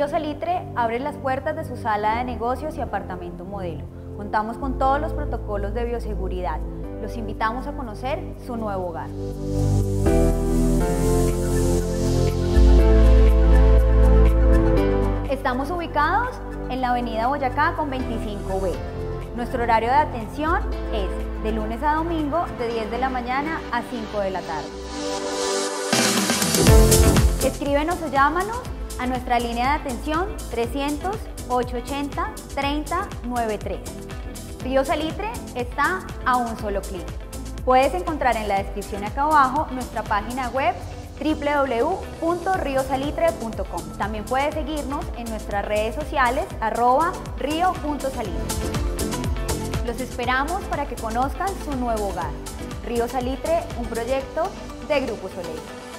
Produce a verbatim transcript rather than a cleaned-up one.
Río Salitre abre las puertas de su sala de negocios y apartamento modelo. Contamos con todos los protocolos de bioseguridad. Los invitamos a conocer su nuevo hogar. Estamos ubicados en la avenida Boyacá con veinticinco B. Nuestro horario de atención es de lunes a domingo de diez de la mañana a cinco de la tarde. Escríbenos o llámanos a nuestra línea de atención trescientos, ochocientos ochenta, treinta noventa y tres. Río Salitre está a un solo clic. Puedes encontrar en la descripción acá abajo nuestra página web doble u doble u doble u punto río salitre punto com. También puedes seguirnos en nuestras redes sociales arroba río punto salitre. Los esperamos para que conozcan su nuevo hogar. Río Salitre, un proyecto de Grupo Soleil.